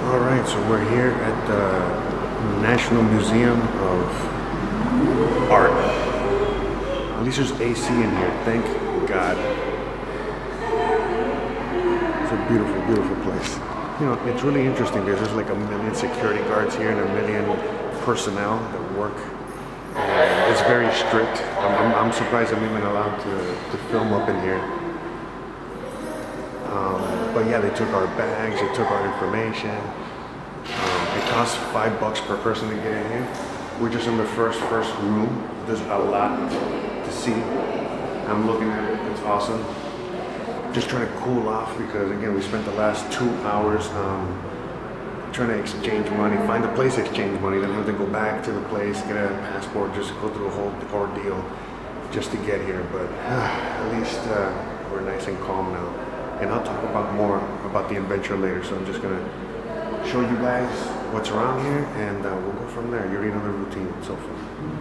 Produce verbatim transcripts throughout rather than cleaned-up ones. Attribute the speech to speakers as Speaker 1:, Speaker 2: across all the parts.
Speaker 1: Alright, so we're here at the National Museum of Art. At least there's A C in here, thank God. It's a beautiful, beautiful place. You know, it's really interesting because there's like a million security guards here and a million personnel that work. And it's very strict. I'm, I'm, I'm surprised I'm even allowed to, to film up in here. Um, but yeah, they took our bags, they took our information. Um, it costs five bucks per person to get in here. We're just in the first first room. There's a lot to see. I'm looking at it, it's awesome. Just trying to cool off because again, we spent the last two hours um, trying to exchange money, find a place to exchange money, then have to go back to the place, get a passport, just go through a whole ordeal just to get here. But uh, at least uh, we're nice and calm now. And I'll talk about more about the adventure later, so I'm just gonna show you guys what's around here and uh, we'll go from there. You already know the routine so far.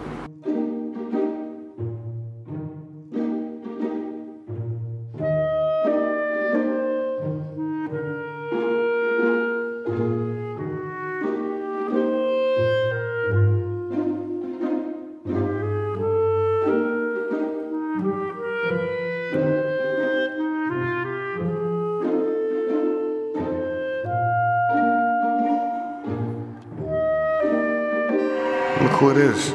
Speaker 1: Look who it is.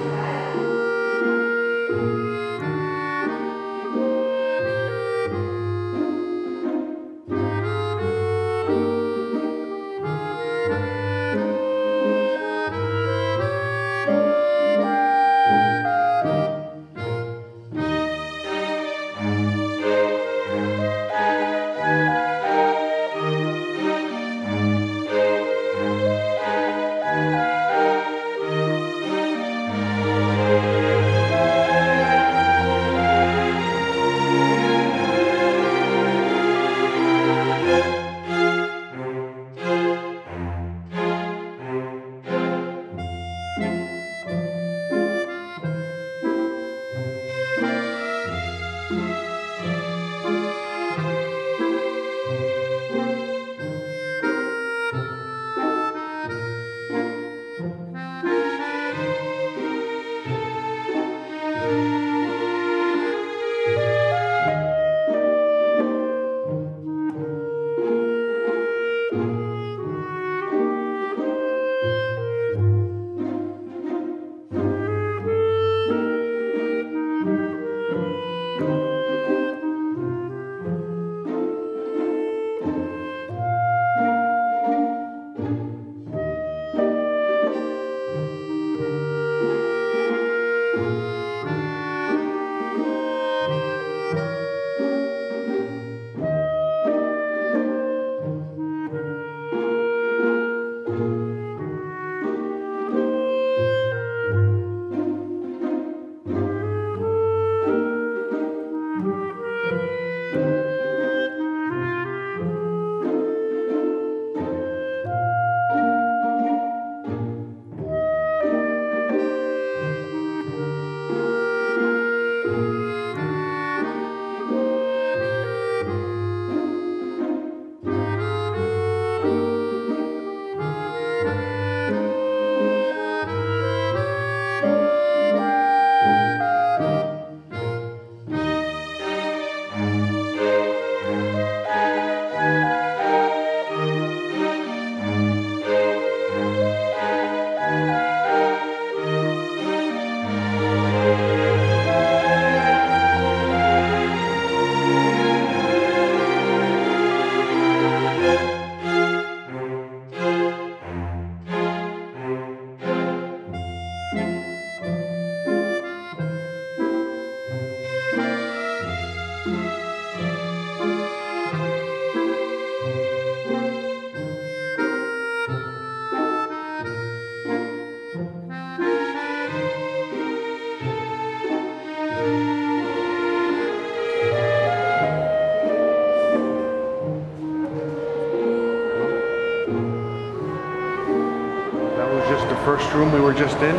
Speaker 1: First room we were just in.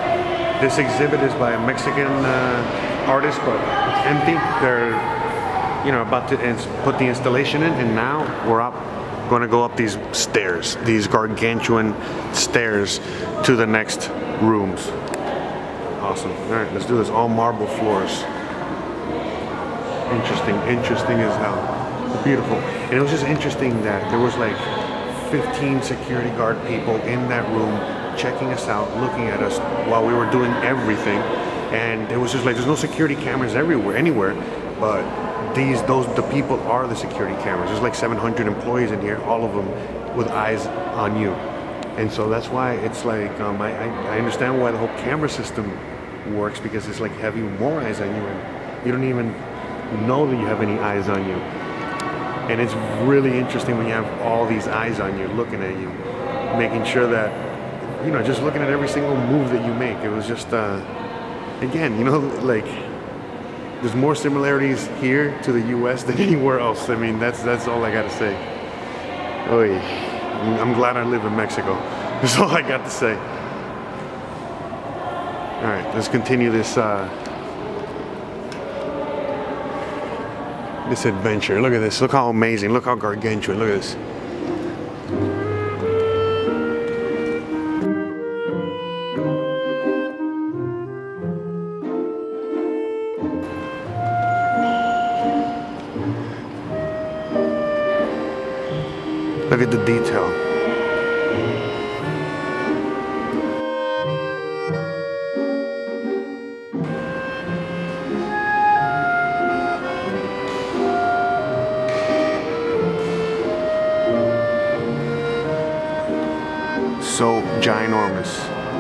Speaker 1: This exhibit is by a Mexican uh, artist, but it's empty. They're, you know, about to put the installation in, and now we're up going to go up these stairs, these gargantuan stairs to the next rooms. Awesome. All right, let's do this. All marble floors. Interesting, interesting as hell. Beautiful. And it was just interesting that there was like fifteen security guard people in that room checking us out, looking at us while we were doing everything. And it was just like, there's no security cameras everywhere, anywhere, but these, those, the people are the security cameras. There's like seven hundred employees in here, all of them with eyes on you. And so that's why it's like, um, I, I understand why the whole camera system works, because it's like having more eyes on you and you don't even know that you have any eyes on you. And it's really interesting when you have all these eyes on you, looking at you, making sure that, you know, just looking at every single move that you make. It was just, uh, again, you know, like, there's more similarities here to the U S than anywhere else. I mean, that's that's all I gotta say. Oy. I'm glad I live in Mexico. That's all I got to say. All right, let's continue this uh, this adventure. Look at this. Look how amazing. Look how gargantuan. Look at this. Look at the detail. So ginormous.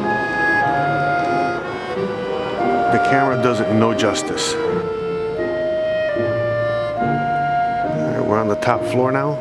Speaker 1: The camera does it no justice. All right, we're on the top floor now.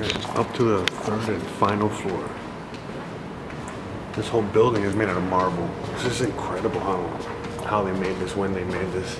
Speaker 1: Okay, up to the third and final floor. This whole building is made out of marble. This is incredible how, how they made this, when they made this.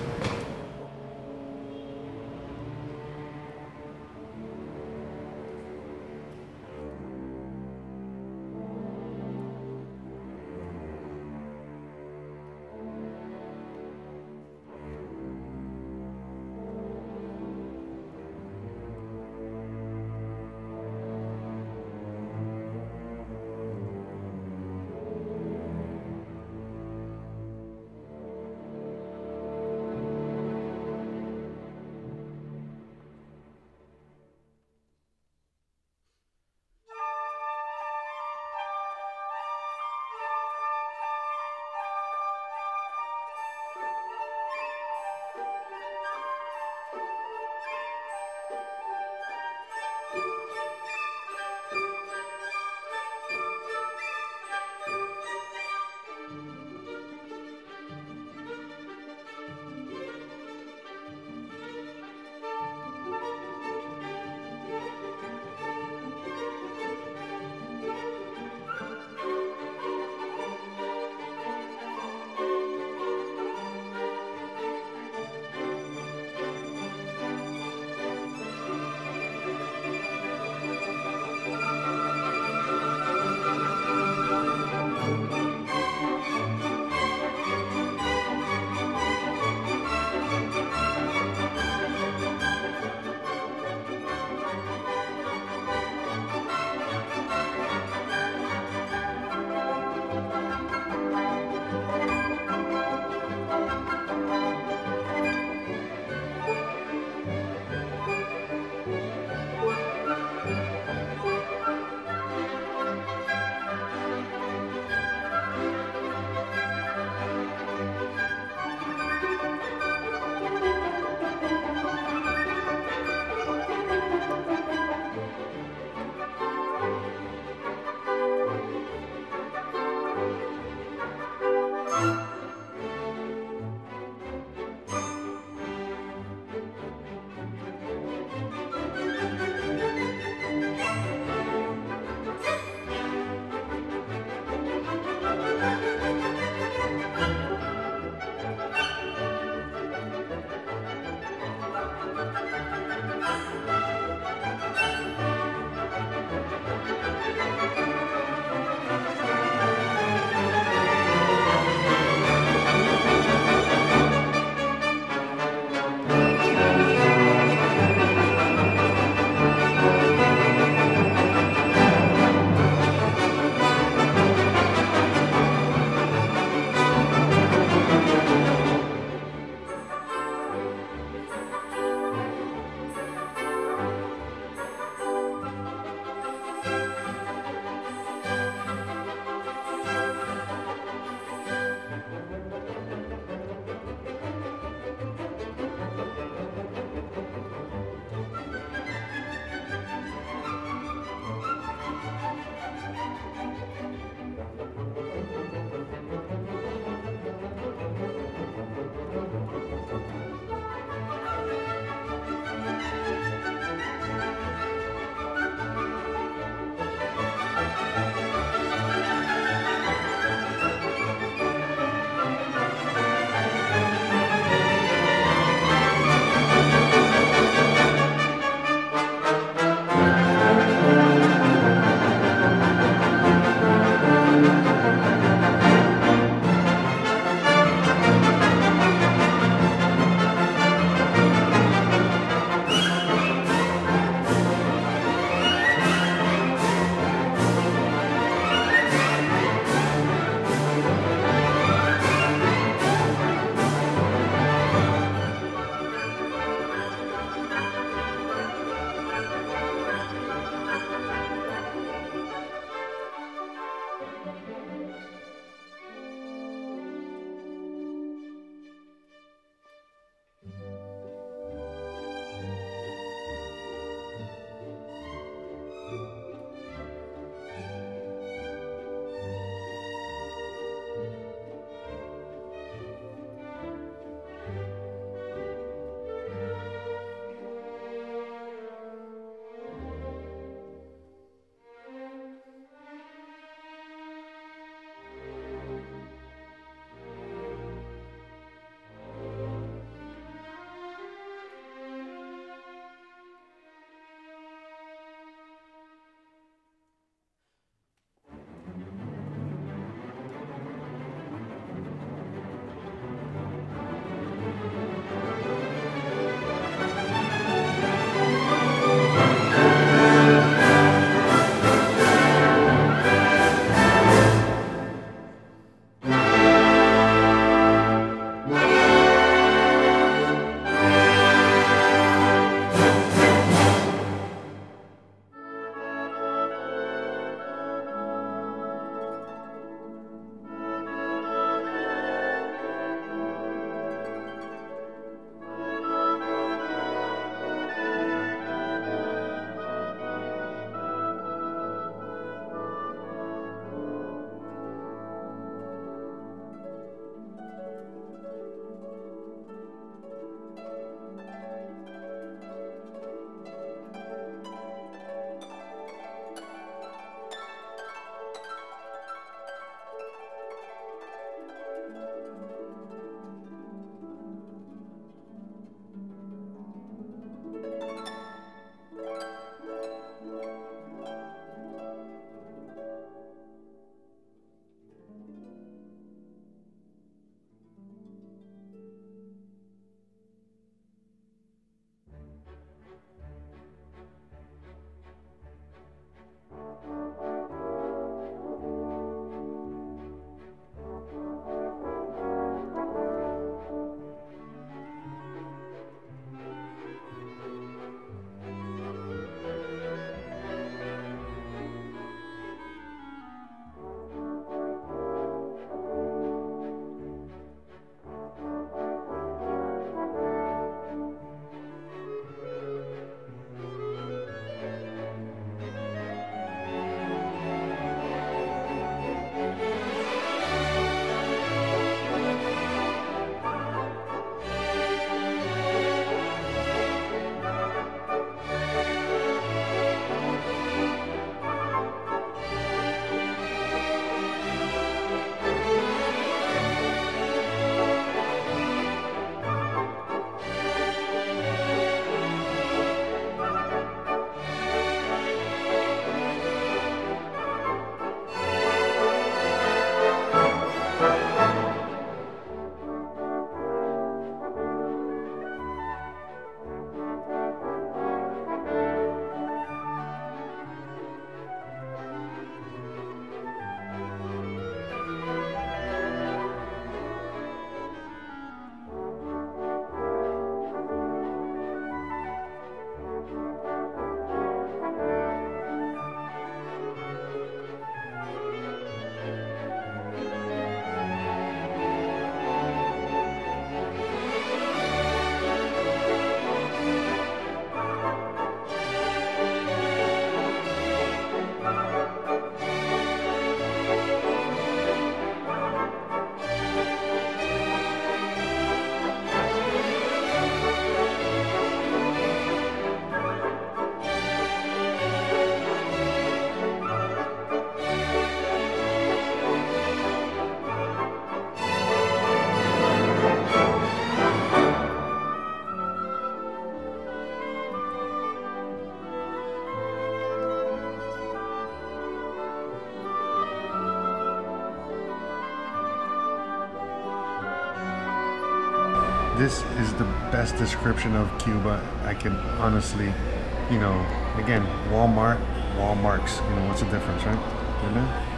Speaker 1: this is the best description of Cuba I can honestly, you know, again, Walmart, Walmarts, you know, what's the difference, right? You know?